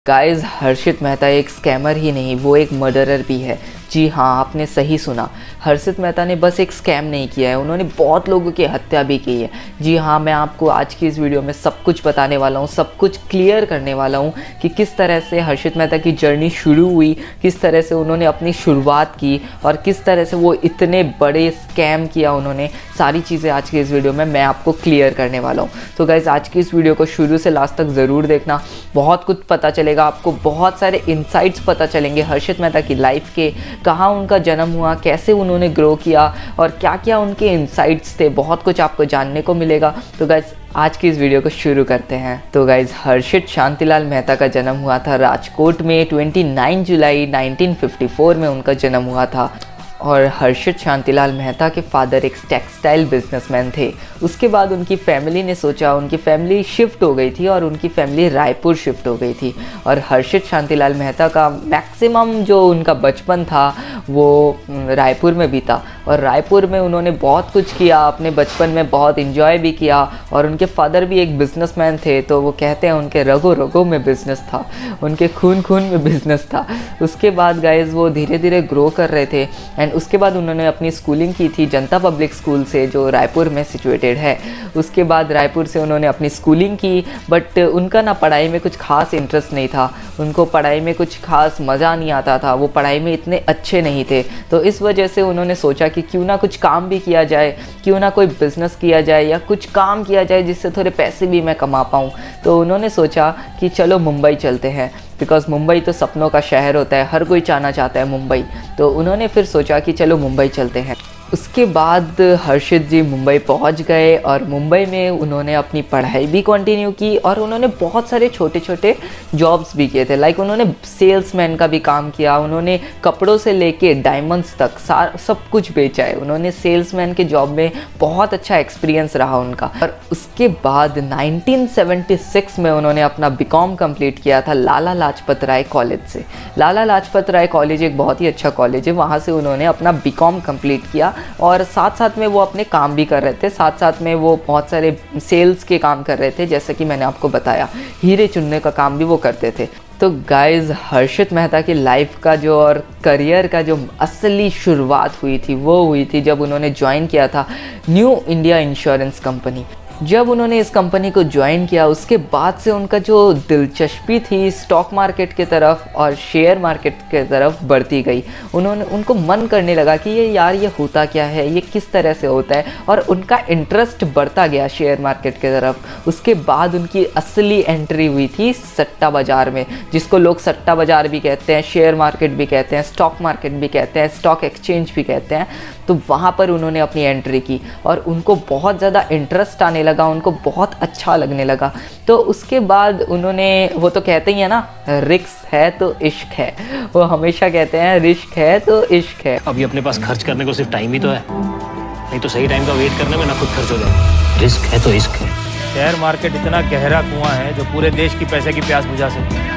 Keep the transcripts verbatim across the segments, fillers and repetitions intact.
Guys, हर्षित मेहता एक scammer ही नहीं, वो एक मर्डरर भी है। जी हाँ, आपने सही सुना। हर्षित मेहता ने बस एक स्कैम नहीं किया है, उन्होंने बहुत लोगों की हत्या भी की है। जी हाँ, मैं आपको आज की इस वीडियो में सब कुछ बताने वाला हूँ, सब कुछ क्लियर करने वाला हूँ कि किस तरह से हर्षित मेहता की जर्नी शुरू हुई, किस तरह से उन्होंने अपनी शुरुआत की और किस तरह से वो इतने बड़े स्कैम किया उन्होंने। सारी चीज़ें आज की इस वीडियो में मैं आपको क्लियर करने वाला हूँ। तो गाइज़, आज की इस वीडियो को शुरू से लास्ट तक ज़रूर देखना, बहुत कुछ पता चलेगा आपको, बहुत सारे इंसाइट्स पता चलेंगे हर्षित मेहता की लाइफ के, कहाँ उनका जन्म हुआ, कैसे उन्होंने ग्रो किया और क्या क्या उनके इंसाइट्स थे। बहुत कुछ आपको जानने को मिलेगा। तो गाइज़, आज की इस वीडियो को शुरू करते हैं। तो गाइज़, हर्षित शांतिलाल मेहता का जन्म हुआ था राजकोट में। उनतीस जुलाई उन्नीस सौ चौवन में उनका जन्म हुआ था और हर्षित शांतिलाल मेहता के फादर एक टेक्सटाइल बिजनेसमैन थे। उसके बाद उनकी फैमिली ने सोचा, उनकी फैमिली शिफ्ट हो गई थी और उनकी फैमिली रायपुर शिफ्ट हो गई थी। और हर्षित शांतिलाल मेहता का मैक्सिमम जो उनका बचपन था वो रायपुर में बीता और रायपुर में उन्होंने बहुत कुछ किया, अपने बचपन में बहुत इन्जॉय भी किया। और उनके फादर भी एक बिजनेसमैन थे, तो वो कहते हैं उनके रगों रगों में बिजनेस था, उनके खून खून में बिजनेस था। उसके बाद गाइज वो धीरे धीरे ग्रो कर रहे थे एंड उसके बाद उन्होंने अपनी स्कूलिंग की थी जनता पब्लिक स्कूल से, जो रायपुर में सिचुएटेड है। उसके बाद रायपुर से उन्होंने अपनी स्कूलिंग की, बट उनका ना पढ़ाई में कुछ खास इंटरेस्ट नहीं था, उनको पढ़ाई में कुछ खास मज़ा नहीं आता था, वो पढ़ाई में इतने अच्छे नहीं थे। तो इस वजह से उन्होंने सोचा कि क्यों ना कुछ काम भी किया जाए, क्यों ना कोई बिज़नेस किया जाए या कुछ काम किया जाए जिससे थोड़े पैसे भी मैं कमा पाऊँ। तो उन्होंने सोचा कि चलो मुंबई चलते हैं, बिकॉज़ मुंबई तो सपनों का शहर होता है, हर कोई जाना चाहता है मुंबई। तो उन्होंने फिर सोचा कि चलो मुंबई चलते हैं। उसके बाद हर्षित जी मुंबई पहुंच गए और मुंबई में उन्होंने अपनी पढ़ाई भी कंटिन्यू की और उन्होंने बहुत सारे छोटे छोटे जॉब्स भी किए थे। लाइक उन्होंने सेल्समैन का भी काम किया, उन्होंने कपड़ों से लेके डायमंड्स तक सार सब कुछ बेचा है। उन्होंने सेल्समैन के जॉब में बहुत अच्छा एक्सपीरियंस रहा उनका। और उसके बाद उन्नीस सौ छिहत्तर में उन्होंने अपना बी कॉम कंप्लीट किया था लाला लाजपत राय कॉलेज से। लाला लाजपत राय कॉलेज एक बहुत ही अच्छा कॉलेज है, वहाँ से उन्होंने अपना बी कॉम कंप्लीट किया और साथ साथ में वो अपने काम भी कर रहे थे, साथ साथ में वो बहुत सारे सेल्स के काम कर रहे थे, जैसे कि मैंने आपको बताया हीरे चुनने का काम भी वो करते थे। तो गाइज़, हर्षित मेहता की लाइफ का जो और करियर का जो असली शुरुआत हुई थी वो हुई थी जब उन्होंने ज्वाइन किया था न्यू इंडिया इंश्योरेंस कंपनी। जब उन्होंने इस कंपनी को ज्वाइन किया उसके बाद से उनका जो दिलचस्पी थी स्टॉक मार्केट की तरफ और शेयर मार्केट की तरफ बढ़ती गई। उन्होंने उनको मन करने लगा कि ये यार ये होता क्या है, ये किस तरह से होता है, और उनका इंटरेस्ट बढ़ता गया शेयर मार्केट की तरफ। उसके बाद उनकी असली एंट्री हुई थी सट्टा बाज़ार में, जिसको लोग सट्टा बाज़ार भी कहते हैं, शेयर मार्केट भी कहते हैं, स्टॉक मार्केट भी कहते हैं, स्टॉक एक्सचेंज भी कहते हैं। तो वहाँ पर उन्होंने अपनी एंट्री की और उनको बहुत ज़्यादा इंटरेस्ट आने लगा, उनको बहुत अच्छा लगने लगा। तो उसके बाद उन्होंने, वो तो कहते ही है ना, रिस्क है तो इश्क है, वो हमेशा कहते हैं रिस्क है तो इश्क है। अभी अपने पास खर्च करने को सिर्फ टाइम ही तो है, नहीं तो सही टाइम का वेट करने में ना खुद खर्च हो जाए। रिस्क है तो इश्क है। शेयर मार्केट इतना गहरा कुआं है जो पूरे देश की पैसे की प्यास बुझा सकता है,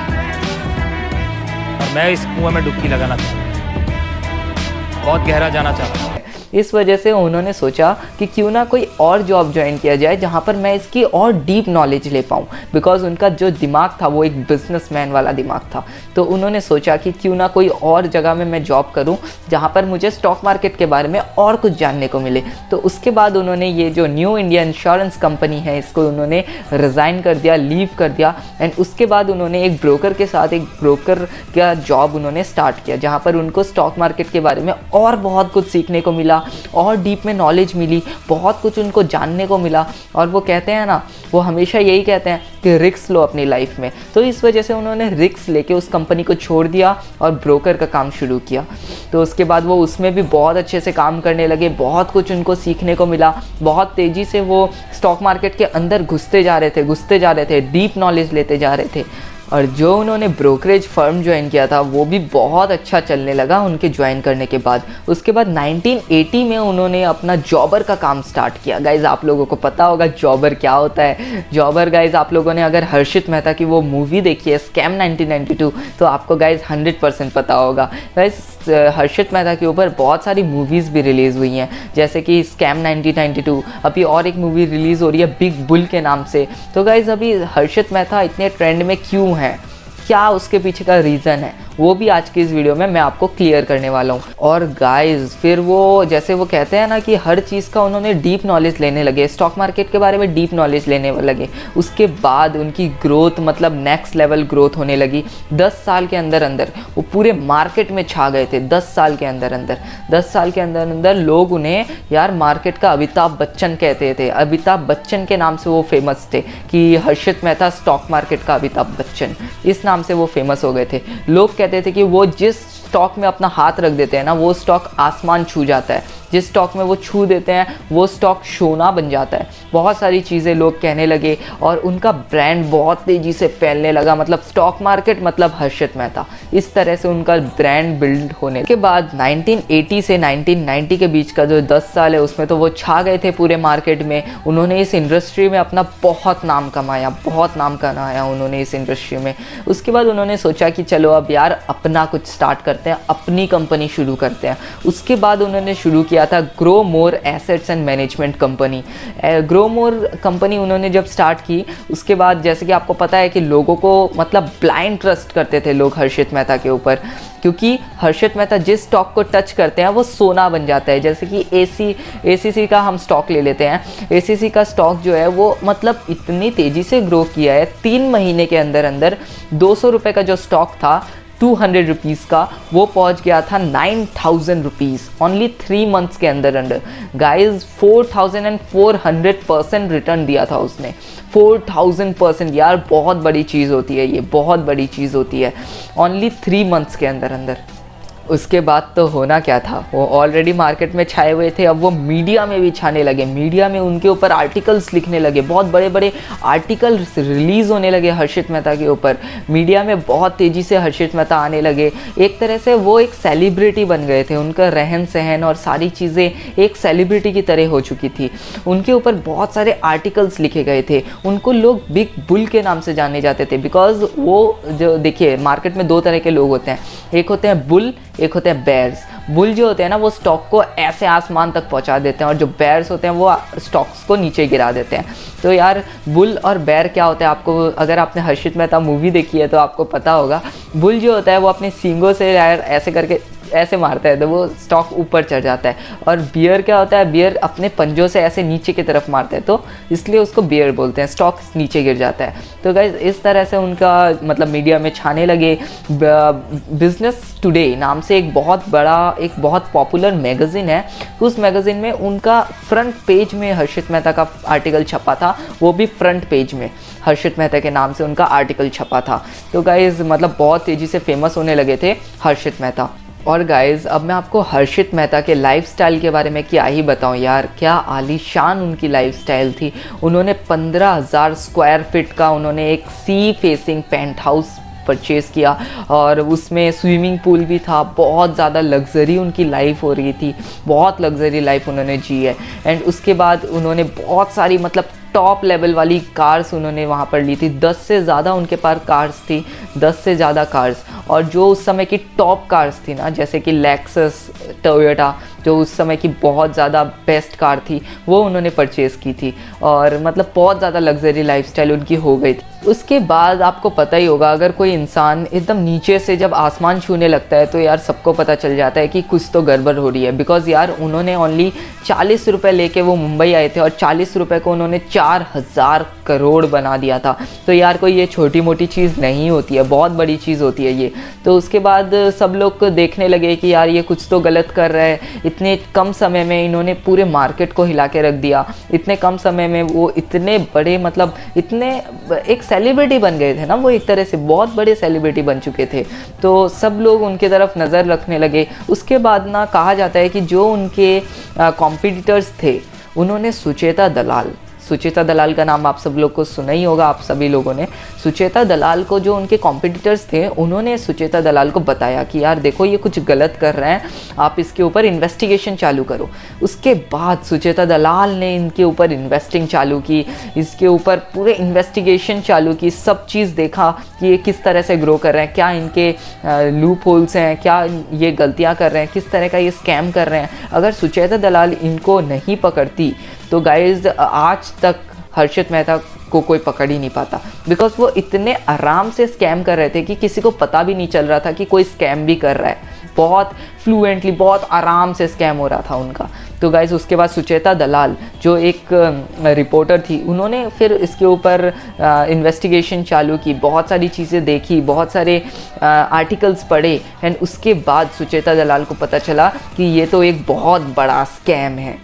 और मैं इस कुआं में डुबकी लगाना चाहता हूँ, बहुत गहरा जाना चाहता हूँ। इस वजह से उन्होंने सोचा कि क्यों ना कोई और जॉब ज्वाइन किया जाए जहाँ पर मैं इसकी और डीप नॉलेज ले पाऊँ, बिकॉज़ उनका जो दिमाग था वो एक बिजनेसमैन वाला दिमाग था। तो उन्होंने सोचा कि क्यों ना कोई और जगह में मैं जॉब करूँ जहाँ पर मुझे स्टॉक मार्केट के बारे में और कुछ जानने को मिले। तो उसके बाद उन्होंने ये जो न्यू इंडिया इंश्योरेंस कंपनी है इसको उन्होंने रिज़ाइन कर दिया, लीव कर दिया। एंड उसके बाद उन्होंने एक ब्रोकर के साथ एक ब्रोकर का जॉब उन्होंने स्टार्ट किया, जहाँ पर उनको स्टॉक मार्केट के बारे में और बहुत कुछ सीखने को मिला और डीप में नॉलेज मिली, बहुत कुछ उनको जानने को मिला। और वो कहते हैं ना, वो हमेशा यही कहते हैं कि रिस्क लो अपनी लाइफ में। तो इस वजह से उन्होंने रिस्क लेके उस कंपनी को छोड़ दिया और ब्रोकर का काम शुरू किया। तो उसके बाद वो उसमें भी बहुत अच्छे से काम करने लगे, बहुत कुछ उनको सीखने को मिला, बहुत तेज़ी से वो स्टॉक मार्केट के अंदर घुसते जा रहे थे घुसते जा रहे थे डीप नॉलेज लेते जा रहे थे। और जो उन्होंने ब्रोकरेज फर्म ज्वाइन किया था वो भी बहुत अच्छा चलने लगा उनके ज्वाइन करने के बाद। उसके बाद उन्नीस सौ अस्सी में उन्होंने अपना जॉबर का काम स्टार्ट किया। गाइज़, आप लोगों को पता होगा जॉबर क्या होता है। जॉबर गाइज़, आप लोगों ने अगर हर्षित मेहता की वो मूवी देखी है स्कैम नाइनटीन नाइंटी टू, तो आपको गाइज़ हंड्रेड परसेंट पता होगा। गाइज़, हर्षित मेहता के ऊपर बहुत सारी मूवीज़ भी रिलीज़ हुई हैं, जैसे कि स्कैम नाइनटीन नाइंटी टू, अभी और एक मूवी रिलीज़ हो रही है बिग बुल के नाम से। तो गाइज़, अभी हर्षित मेहता इतने ट्रेंड में क्यों है? क्या उसके पीछे का रीज़न है वो भी आज की इस वीडियो में मैं आपको क्लियर करने वाला हूँ। और गाइस फिर वो जैसे वो कहते हैं ना कि हर चीज़ का उन्होंने डीप नॉलेज लेने लगे, स्टॉक मार्केट के बारे में डीप नॉलेज लेने लगे। उसके बाद उनकी ग्रोथ मतलब नेक्स्ट लेवल ग्रोथ होने लगी। दस साल के अंदर अंदर वो पूरे मार्केट में छा गए थे। दस साल के अंदर अंदर दस साल के अंदर अंदर लोग उन्हें यार मार्केट का अमिताभ बच्चन कहते थे। अमिताभ बच्चन के नाम से वो फेमस थे कि हर्षित मेहता स्टॉक मार्केट का अमिताभ बच्चन, इस नाम से वो फेमस हो गए थे। लोग कहते थे कि वो जिस स्टॉक में अपना हाथ रख देते हैं ना वो स्टॉक आसमान छू जाता है, जिस स्टॉक में वो छू देते हैं वो स्टॉक सोना बन जाता है। बहुत सारी चीज़ें लोग कहने लगे और उनका ब्रांड बहुत तेज़ी से फैलने लगा। मतलब स्टॉक मार्केट मतलब हर्षित मेहता, इस तरह से उनका ब्रांड बिल्ड होने के बाद नाइनटीन एटी से नाइनटीन नाइंटी के बीच का जो दस साल है उसमें तो वो छा गए थे पूरे मार्केट में। उन्होंने इस इंडस्ट्री में अपना बहुत नाम कमाया, बहुत नाम कमाया उन्होंने इस इंडस्ट्री में। उसके बाद उन्होंने सोचा कि चलो अब यार अपना कुछ स्टार्ट करते हैं, अपनी कंपनी शुरू करते हैं। उसके बाद उन्होंने शुरू किया था grow more assets and management company. Grow more company उन्होंने जब स्टार्ट की उसके बाद जैसे कि आपको पता है कि लोगों को मतलब ब्लाइंड ट्रस्ट करते थे लोग हर्षित मेहता के ऊपर, क्योंकि हर्षित मेहता जिस स्टॉक को टच करते हैं वो सोना बन जाता है। जैसे कि एसी एसीसी का हम स्टॉक ले लेते हैं। एसीसी का स्टॉक जो है वो मतलब इतनी तेज़ी से ग्रो किया है, तीन महीने के अंदर अंदर दो सौ रुपये का जो स्टॉक था टू हंड्रेड रुपीज़ का वो पहुंच गया था nine thousand rupees only three months के अंदर अंदर। Guys four thousand and four hundred percent return दिया था उसने, फोर थाउजेंड परसेंट। यार बहुत बड़ी चीज़ होती है ये, बहुत बड़ी चीज़ होती है ओनली थ्री मंथ्स के अंदर अंदर। उसके बाद तो होना क्या था, वो ऑलरेडी मार्केट में छाए हुए थे, अब वो मीडिया में भी छाने लगे। मीडिया में उनके ऊपर आर्टिकल्स लिखने लगे, बहुत बड़े बड़े आर्टिकल्स रिलीज़ होने लगे हर्षित मेहता के ऊपर। मीडिया में बहुत तेज़ी से हर्षित मेहता आने लगे। एक तरह से वो एक सेलिब्रिटी बन गए थे। उनका रहन सहन और सारी चीज़ें एक सेलिब्रिटी की तरह हो चुकी थी। उनके ऊपर बहुत सारे आर्टिकल्स लिखे गए थे। उनको लोग बिग बुल के नाम से जाने जाते थे, बिकॉज वो जो देखिए मार्केट में दो तरह के लोग होते हैं, एक होते हैं बुल, एक होते हैं बेयर्स। बुल जो होते हैं ना वो स्टॉक को ऐसे आसमान तक पहुंचा देते हैं और जो बेयर्स होते हैं वो स्टॉक्स को नीचे गिरा देते हैं। तो यार बुल और बेयर क्या होता है, आपको अगर आपने हर्षित मेहता मूवी देखी है तो आपको पता होगा। बुल जो होता है वो अपने सींगों से यार ऐसे करके ऐसे मारता है तो वो स्टॉक ऊपर चढ़ जाता है, और बियर क्या होता है, बियर अपने पंजों से ऐसे नीचे की तरफ मारता है तो इसलिए उसको बियर बोलते हैं, स्टॉक नीचे गिर जाता है। तो गाइस इस तरह से उनका मतलब मीडिया में छाने लगे। बिजनेस टुडे नाम से एक बहुत बड़ा एक बहुत पॉपुलर मैगज़ीन है, उस मैगज़ीन में उनका फ्रंट पेज में हर्षित मेहता का आर्टिकल छपा था, वो भी फ्रंट पेज में हर्षित मेहता के नाम से उनका आर्टिकल छपा था। तो गाइस मतलब बहुत तेज़ी से फेमस होने लगे थे हर्षित मेहता। और गाइज़ अब मैं आपको हर्षित मेहता के लाइफस्टाइल के बारे में क्या ही बताऊं यार, क्या आलीशान उनकी लाइफस्टाइल थी। उन्होंने पंद्रह हज़ार स्क्वायर फीट का उन्होंने एक sea facing penthouse purchase किया और उसमें स्विमिंग पूल भी था। बहुत ज़्यादा लग्जरी उनकी लाइफ हो रही थी, बहुत लग्जरी लाइफ उन्होंने जी है। एंड उसके बाद उन्होंने बहुत सारी मतलब टॉप लेवल वाली कार्स उन्होंने वहाँ पर ली थी। दस से ज़्यादा उनके पास कार्स थी, दस से ज़्यादा कार्स। और जो उस समय की टॉप कार्स थी ना, जैसे कि लेक्सस, टोयोटा, जो उस समय की बहुत ज़्यादा बेस्ट कार थी, वो उन्होंने परचेज़ की थी। और मतलब बहुत ज़्यादा लग्जरी लाइफस्टाइल उनकी हो गई थी। उसके बाद आपको पता ही होगा, अगर कोई इंसान एकदम नीचे से जब आसमान छूने लगता है तो यार सबको पता चल जाता है कि कुछ तो गड़बड़ हो रही है। बिकॉज़ यार उन्होंने ओनली चालीस रुपये लेके वो मुंबई आए थे और चालीस रुपये को उन्होंने चार हज़ार करोड़ बना दिया था। तो यार कोई ये छोटी मोटी चीज़ नहीं होती है, बहुत बड़ी चीज़ होती है ये। तो उसके बाद सब लोग को देखने लगे कि यार ये कुछ तो गलत कर रहा है। इतने कम समय में इन्होंने पूरे मार्केट को हिला के रख दिया। इतने कम समय में वो इतने बड़े मतलब इतने एक सेलिब्रिटी बन गए थे ना, वो एक तरह से बहुत बड़े सेलिब्रिटी बन चुके थे। तो सब लोग उनके तरफ नज़र रखने लगे। उसके बाद ना कहा जाता है कि जो उनके कॉम्पिटिटर्स थे उन्होंने सुचेता दलाल, सुचेता दलाल का नाम आप सब लोग को सुना ही होगा, आप सभी लोगों ने। सुचेता दलाल को जो उनके कॉम्पिटिटर्स थे उन्होंने सुचेता दलाल को बताया कि यार देखो ये कुछ गलत कर रहे हैं, आप इसके ऊपर इन्वेस्टिगेशन चालू करो। उसके बाद सुचेता दलाल ने इनके ऊपर इन्वेस्टिंग चालू की, इसके ऊपर पूरे इन्वेस्टिगेशन चालू की, सब चीज़ देखा कि ये किस तरह से ग्रो कर रहे हैं, क्या इनके लूप होल्स हैं, क्या ये गलतियाँ कर रहे हैं, किस तरह का ये स्कैम कर रहे हैं। अगर सुचेता दलाल इनको नहीं पकड़ती तो गाइज आज तक हर्षित मेहता को कोई पकड़ ही नहीं पाता, बिकॉज वो इतने आराम से स्कैम कर रहे थे कि किसी को पता भी नहीं चल रहा था कि कोई स्कैम भी कर रहा है। बहुत फ्लुएंटली, बहुत आराम से स्कैम हो रहा था उनका। तो गाइज उसके बाद सुचेता दलाल जो एक रिपोर्टर थी, उन्होंने फिर इसके ऊपर इन्वेस्टिगेशन चालू की, बहुत सारी चीज़ें देखी, बहुत सारे आर्टिकल्स पढ़े, एंड उसके बाद सुचेता दलाल को पता चला कि ये तो एक बहुत बड़ा स्कैम है।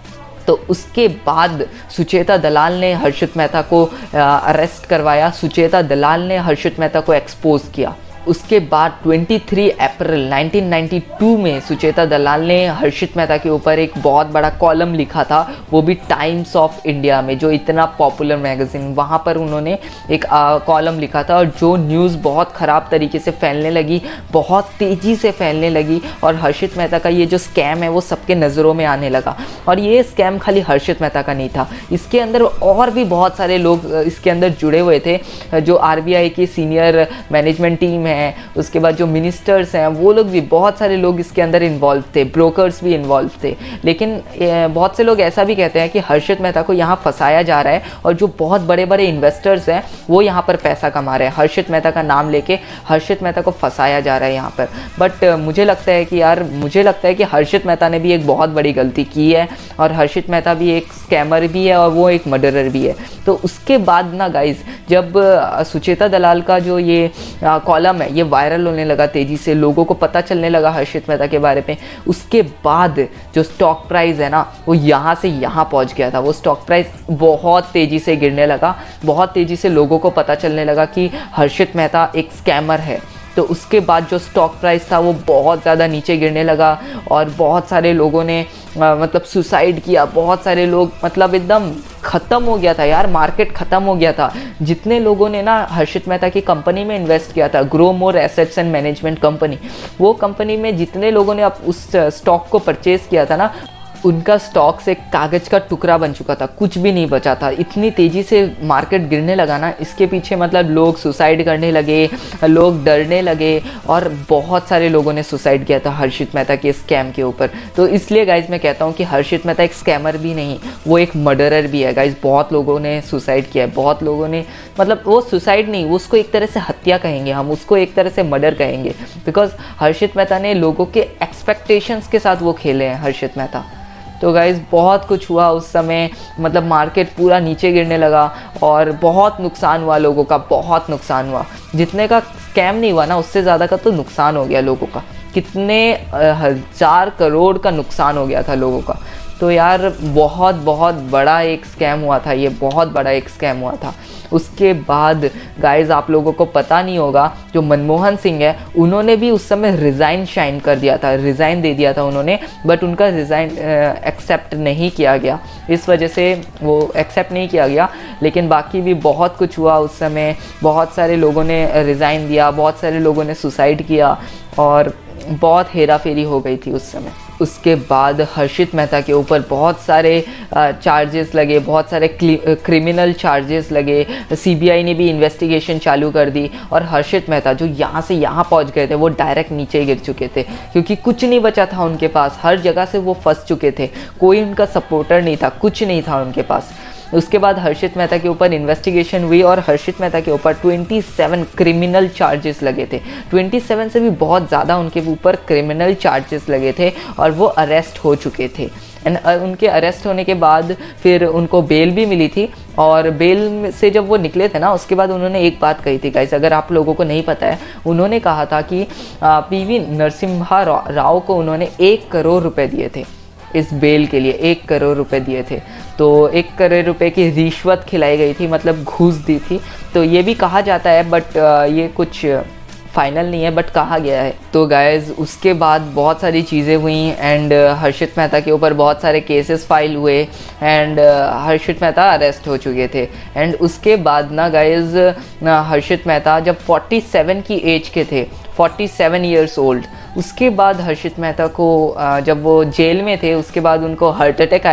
तो उसके बाद सुचेता दलाल ने हर्षित मेहता को अरेस्ट करवाया, सुचेता दलाल ने हर्षित मेहता को एक्सपोज किया। उसके बाद तेईस अप्रैल उन्नीस सौ बानवे में सुचेता दलाल ने हर्षित मेहता के ऊपर एक बहुत बड़ा कॉलम लिखा था, वो भी टाइम्स ऑफ इंडिया में, जो इतना पॉपुलर मैगज़ीन, वहाँ पर उन्होंने एक कॉलम लिखा था, और जो न्यूज़ बहुत ख़राब तरीके से फैलने लगी, बहुत तेज़ी से फैलने लगी, और हर्षित मेहता का ये जो स्कैम है वो सबके नज़रों में आने लगा। और ये स्कैम खाली हर्षित मेहता का नहीं था, इसके अंदर और भी बहुत सारे लोग इसके अंदर जुड़े हुए थे, जो आर बी आई की सीनियर मैनेजमेंट टीम है, उसके बाद जो मिनिस्टर्स हैं, वो लोग भी, बहुत सारे लोग इसके अंदर इन्वॉल्व थे, ब्रोकर्स भी इन्वॉल्व थे। लेकिन बहुत से लोग ऐसा भी कहते हैं कि हर्षित मेहता को यहाँ फंसाया जा रहा है, और जो बहुत बड़े बड़े इन्वेस्टर्स हैं वो यहाँ पर पैसा कमा रहे हैं, हर्षित मेहता का नाम लेके हर्षित मेहता को फंसाया जा रहा है यहाँ पर। बट मुझे लगता है कि यार मुझे लगता है कि हर्षित मेहता ने भी एक बहुत बड़ी गलती की है, और हर्षित मेहता भी एक स्कैमर भी है, और वो एक मर्डरर भी है। तो उसके बाद ना गाइज, जब सुचेता दलाल का जो ये कॉलम है ये वायरल होने लगा तेज़ी से, लोगों को पता चलने लगा हर्षित मेहता के बारे में, उसके बाद जो स्टॉक प्राइस है ना वो यहाँ से यहाँ पहुँच गया था। वो स्टॉक प्राइस बहुत तेज़ी से गिरने लगा, बहुत तेज़ी से लोगों को पता चलने लगा कि हर्षित मेहता एक स्कैमर है। तो उसके बाद जो स्टॉक प्राइस था वो बहुत ज़्यादा नीचे गिरने लगा, और बहुत सारे लोगों ने आ, मतलब सुसाइड किया, बहुत सारे लोग, मतलब एकदम ख़त्म हो गया था यार, मार्केट ख़त्म हो गया था। जितने लोगों ने ना हर्षित मेहता की कंपनी में इन्वेस्ट किया था, grow more assets and management company, वो कंपनी में जितने लोगों ने अब उस स्टॉक को परचेज़ किया था ना, उनका स्टॉक से कागज़ का टुकड़ा बन चुका था, कुछ भी नहीं बचा था। इतनी तेज़ी से मार्केट गिरने लगा ना, इसके पीछे मतलब लोग सुसाइड करने लगे, लोग डरने लगे, और बहुत सारे लोगों ने सुसाइड किया था हर्षित मेहता के स्कैम के ऊपर। तो इसलिए गाइज मैं कहता हूँ कि हर्षित मेहता एक स्कैमर भी नहीं, वो एक मर्डरर भी है गाइज। बहुत लोगों ने सुसाइड किया है, बहुत लोगों ने, मतलब वो सुसाइड नहीं, वो उसको एक तरह से हत्या कहेंगे हम, उसको एक तरह से मर्डर कहेंगे, बिकॉज हर्षित मेहता ने लोगों के एक्सपेक्टेशंस के साथ वो खेले हैं हर्षित मेहता। तो गाइज़ बहुत कुछ हुआ उस समय, मतलब मार्केट पूरा नीचे गिरने लगा, और बहुत नुकसान हुआ लोगों का, बहुत नुकसान हुआ। जितने का स्कैम नहीं हुआ ना, उससे ज़्यादा का तो नुकसान हो गया लोगों का, कितने हज़ार करोड़ का नुकसान हो गया था लोगों का। तो यार बहुत बहुत बड़ा एक स्कैम हुआ था ये, बहुत बड़ा एक स्कैम हुआ था। उसके बाद गाइज़ आप लोगों को पता नहीं होगा, जो मनमोहन सिंह है उन्होंने भी उस समय रिज़ाइन शाइन कर दिया था, रिज़ाइन दे दिया था उन्होंने, बट उनका रिज़ाइन एक्सेप्ट नहीं किया गया, इस वजह से वो एक्सेप्ट नहीं किया गया। लेकिन बाकी भी बहुत कुछ हुआ उस समय, बहुत सारे लोगों ने रिज़ाइन दिया, बहुत सारे लोगों ने सुसाइड किया, और बहुत हेरा फेरी हो गई थी उस समय। उसके बाद हर्षित मेहता के ऊपर बहुत सारे चार्जेस लगे, बहुत सारे क्रिमिनल चार्जेस लगे, सीबीआई ने भी इन्वेस्टिगेशन चालू कर दी, और हर्षित मेहता जो यहाँ से यहाँ पहुँच गए थे वो डायरेक्ट नीचे गिर चुके थे, क्योंकि कुछ नहीं बचा था उनके पास, हर जगह से वो फंस चुके थे, कोई उनका सपोर्टर नहीं था, कुछ नहीं था उनके पास। उसके बाद हर्षित मेहता के ऊपर इन्वेस्टिगेशन हुई, और हर्षित मेहता के ऊपर सत्ताईस क्रिमिनल चार्जेस लगे थे, सत्ताईस से भी बहुत ज़्यादा उनके ऊपर क्रिमिनल चार्जेस लगे थे, और वो अरेस्ट हो चुके थे। एंड उनके अरेस्ट होने के बाद फिर उनको बेल भी मिली थी, और बेल से जब वो निकले थे ना, उसके बाद उन्होंने एक बात कही थी गाइस, अगर आप लोगों को नहीं पता है, उन्होंने कहा था कि पी वी नरसिम्हा राव को उन्होंने एक करोड़ रुपए दिए थे इस बेल के लिए, एक करोड़ रुपए दिए थे। तो एक करोड़ रुपए की रिश्वत खिलाई गई थी, मतलब घूस दी थी। तो ये भी कहा जाता है, बट ये कुछ फाइनल नहीं है, बट कहा गया है। तो गाइज़ उसके बाद बहुत सारी चीज़ें हुई, एंड हर्षित मेहता के ऊपर बहुत सारे केसेस फाइल हुए, एंड हर्षित मेहता अरेस्ट हो चुके थे। एंड उसके बाद ना गाइज़ हर्षित मेहता जब सैंतालीस की एज के थे, सैंतालीस इयर्स ओल्ड, उसके बाद हर्षित मेहता को जब वो जेल में थे, उसके बाद उनको हार्ट अटैक आया,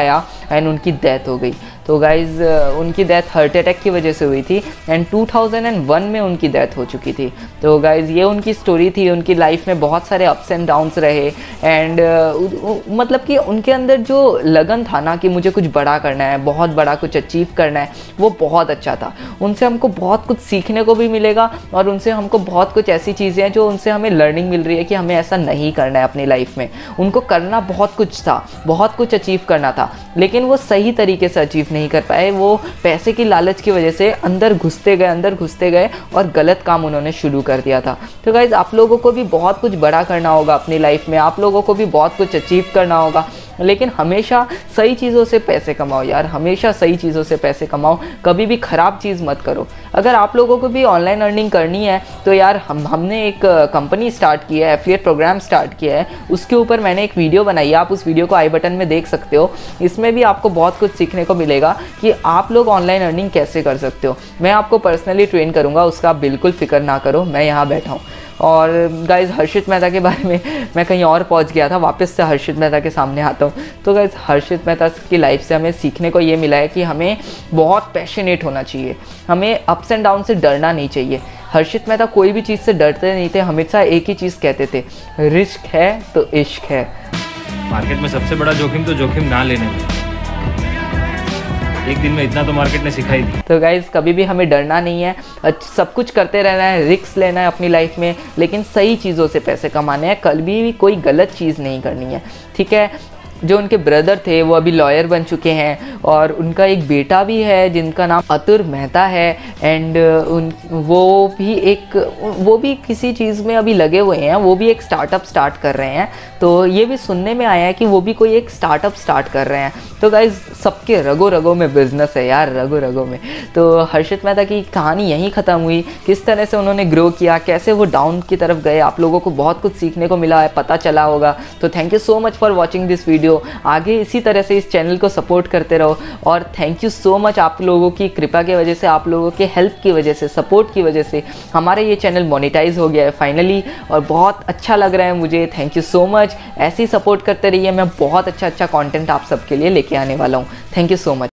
एंड उनकी डेथ हो गई। तो गाइज़ उनकी डेथ हार्ट अटैक की वजह से हुई थी एंड टू थाउज़ेंड वन में उनकी डेथ हो चुकी थी। तो गाइज़ ये उनकी स्टोरी थी। उनकी लाइफ में बहुत सारे अप्स एंड डाउन्स रहे एंड uh, मतलब कि उनके अंदर जो लगन था ना कि मुझे कुछ बड़ा करना है, बहुत बड़ा कुछ अचीव करना है, वो बहुत अच्छा था। उनसे हमको बहुत कुछ सीखने को भी मिलेगा और उनसे हमको बहुत कुछ ऐसी चीज़ें हैं जो उनसे हमें लर्निंग मिल रही है कि हमें ऐसा नहीं करना है अपनी लाइफ में। उनको करना बहुत कुछ था, बहुत कुछ अचीव करना था, लेकिन वो सही तरीके से अचीव नहीं कर पाए। वो पैसे की लालच की वजह से अंदर घुसते गए अंदर घुसते गए और गलत काम उन्होंने शुरू कर दिया था। तो गाइज़ आप लोगों को भी बहुत कुछ बड़ा करना होगा अपनी लाइफ में, आप लोगों को भी बहुत कुछ अचीव करना होगा, लेकिन हमेशा सही चीज़ों से पैसे कमाओ यार, हमेशा सही चीज़ों से पैसे कमाओ, कभी भी ख़राब चीज़ मत करो। अगर आप लोगों को भी ऑनलाइन अर्निंग करनी है तो यार हम हमने एक कंपनी स्टार्ट की है, एफिलिएट प्रोग्राम स्टार्ट किया है, उसके ऊपर मैंने एक वीडियो बनाई है, आप उस वीडियो को आई बटन में देख सकते हो। इसमें भी आपको बहुत कुछ सीखने को मिलेगा कि आप लोग ऑनलाइन अर्निंग कैसे कर सकते हो। मैं आपको पर्सनली ट्रेन करूँगा, उसका आप बिल्कुल फिक्र ना करो, मैं यहाँ बैठा हूँ। और गाइज़ हर्षित मेहता के बारे में मैं कहीं और पहुंच गया था, वापस से हर्षित मेहता के सामने आता हूं। तो गाइज़ हर्षित मेहता की लाइफ से हमें सीखने को ये मिला है कि हमें बहुत पैशनेट होना चाहिए, हमें अप्स एंड डाउन से डरना नहीं चाहिए। हर्षित मेहता कोई भी चीज़ से डरते नहीं थे, हमेशा एक ही चीज़ कहते थे, रिस्क है तो इश्क है। मार्केट में सबसे बड़ा जोखिम तो जोखिम ना लेने में, एक दिन में इतना तो मार्केट ने सिखाई दी। तो गाइज़ कभी भी हमें डरना नहीं है, सब कुछ करते रहना है, रिस्क लेना है अपनी लाइफ में, लेकिन सही चीज़ों से पैसे कमाने हैं, कभी भी कोई गलत चीज़ नहीं करनी है, ठीक है। जो उनके ब्रदर थे वो अभी लॉयर बन चुके हैं और उनका एक बेटा भी है जिनका नाम अतुर मेहता है एंड उन वो भी एक वो भी किसी चीज़ में अभी लगे हुए हैं, वो भी एक स्टार्टअप स्टार्ट कर रहे हैं। तो ये भी सुनने में आया है कि वो भी कोई एक स्टार्टअप स्टार्ट कर रहे हैं। तो गाइज़ सबके रगो रगों में बिजनेस है यार, रगो रगों में। तो हर्षित मेहता की कहानी यहीं ख़त्म हुई, किस तरह से उन्होंने ग्रो किया, कैसे वो डाउन की तरफ गए, आप लोगों को बहुत कुछ सीखने को मिला है, पता चला होगा। तो thank you so much for watching this video. आगे इसी तरह से इस चैनल को सपोर्ट करते रहो और थैंक यू सो मच, आप लोगों की कृपा की वजह से, आप लोगों के हेल्प की वजह से, सपोर्ट की वजह से हमारा ये चैनल मोनेटाइज हो गया है फाइनली और बहुत अच्छा लग रहा है मुझे। थैंक यू सो मच, ऐसे ही सपोर्ट करते रहिए, मैं बहुत अच्छा अच्छा कंटेंट आप सबके लिए लेके आने वाला हूँ। Thank you so much.